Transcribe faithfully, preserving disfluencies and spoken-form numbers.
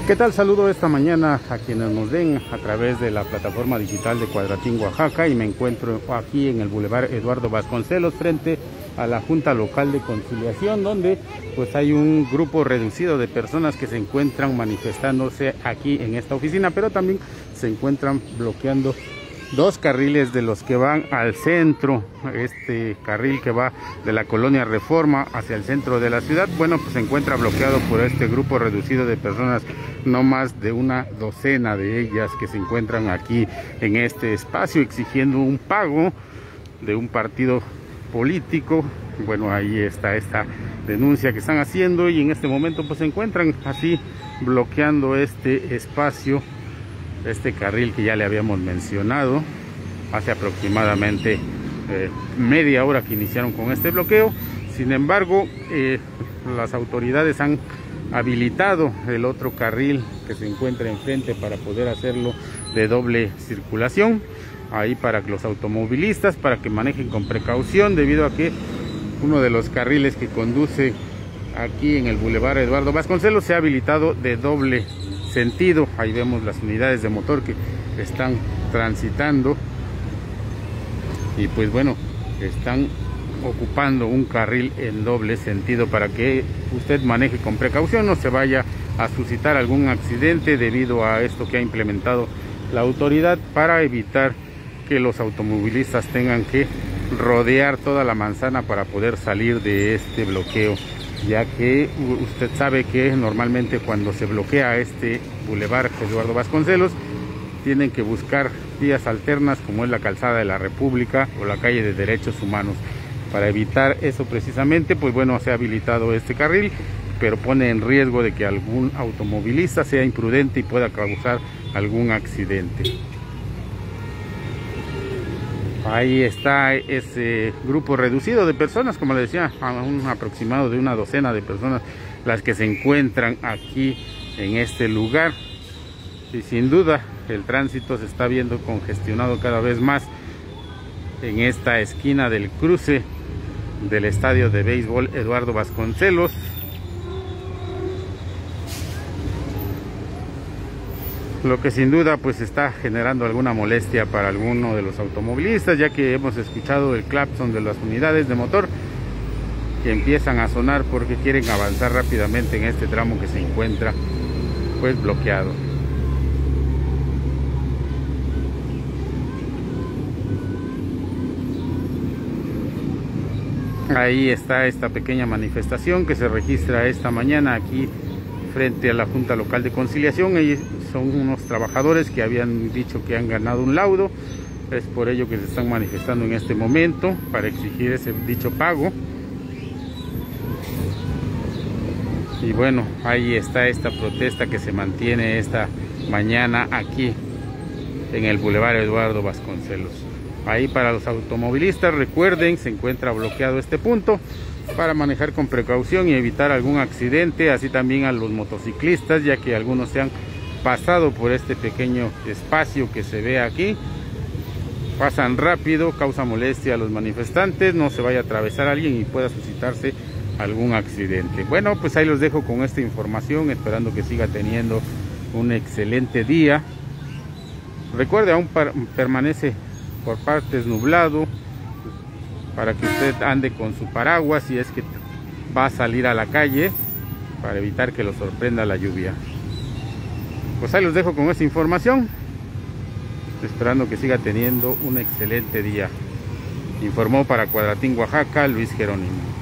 ¿Qué tal? Saludo esta mañana a quienes nos ven a través de la plataforma digital de Cuadratín, Oaxaca, y me encuentro aquí en el Boulevard Eduardo Vasconcelos frente a la Junta Local de Conciliación, donde pues hay un grupo reducido de personas que se encuentran manifestándose aquí en esta oficina, pero también se encuentran bloqueando dos carriles de los que van al centro. Este carril que va de la colonia Reforma hacia el centro de la ciudad, bueno, pues se encuentra bloqueado por este grupo reducido de personas, no más de una docena de ellas, que se encuentran aquí en este espacio exigiendo un pago de un partido político. Bueno, ahí está esta denuncia que están haciendo, y en este momento pues se encuentran así bloqueando este espacio, este carril que ya le habíamos mencionado hace aproximadamente eh, media hora que iniciaron con este bloqueo. Sin embargo, eh, las autoridades han habilitado el otro carril que se encuentra enfrente para poder hacerlo de doble circulación, ahí para que los automovilistas, para que manejen con precaución, debido a que uno de los carriles que conduce aquí en el Boulevard Eduardo Vasconcelos se ha habilitado de doble sentido. Ahí vemos las unidades de motor que están transitando y pues bueno, están ocupando un carril en doble sentido para que usted maneje con precaución, no se vaya a suscitar algún accidente debido a esto que ha implementado la autoridad, para evitar que los automovilistas tengan que rodear toda la manzana para poder salir de este bloqueo, ya que usted sabe que normalmente cuando se bloquea este Boulevard Eduardo Vasconcelos tienen que buscar vías alternas, como es la calzada de la República o la calle de Derechos Humanos. Para evitar eso precisamente, pues bueno, se ha habilitado este carril, pero pone en riesgo de que algún automovilista sea imprudente y pueda causar algún accidente. Ahí está ese grupo reducido de personas, como les decía, un aproximado de una docena de personas las que se encuentran aquí en este lugar. Y sin duda el tránsito se está viendo congestionado cada vez más en esta esquina del cruce del estadio de béisbol Eduardo Vasconcelos. Lo que sin duda pues está generando alguna molestia para alguno de los automovilistas, ya que hemos escuchado el claxon de las unidades de motor que empiezan a sonar porque quieren avanzar rápidamente en este tramo que se encuentra pues bloqueado. Ahí está esta pequeña manifestación que se registra esta mañana aquí frente a la Junta Local de Conciliación. Ellos son unos trabajadores que habían dicho que han ganado un laudo, es por ello que se están manifestando en este momento para exigir ese dicho pago. Y bueno, ahí está esta protesta que se mantiene esta mañana aquí en el Boulevard Eduardo Vasconcelos. Ahí para los automovilistas, recuerden, se encuentra bloqueado este punto para manejar con precaución y evitar algún accidente, así también a los motociclistas, ya que algunos se han pasado por este pequeño espacio que se ve aquí, pasan rápido, causa molestia a los manifestantes, no se vaya a atravesar a alguien y pueda suscitarse algún accidente. Bueno, pues ahí los dejo con esta información, esperando que siga teniendo un excelente día. Recuerde, aún permanece por partes nublado, para que usted ande con su paraguas si es que va a salir a la calle, para evitar que lo sorprenda la lluvia. Pues ahí los dejo con esta información, esperando que siga teniendo un excelente día. Informó para Cuadratín, Oaxaca, Luis Jerónimo.